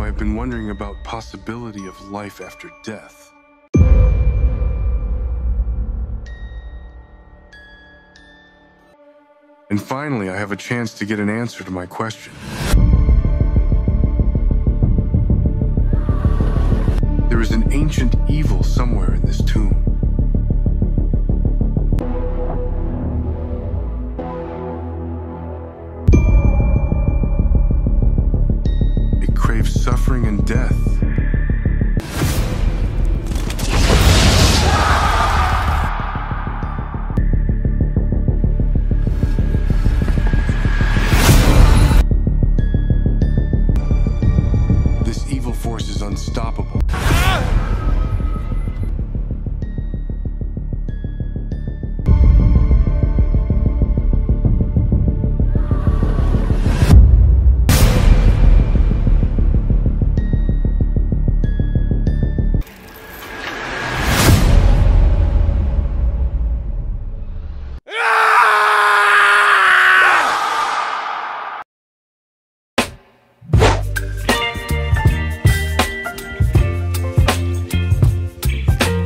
I've been wondering about possibility of life after death. And finally, I have a chance to get an answer to my question. There is an ancient evil somewhere in this tomb. It craves suffering and death.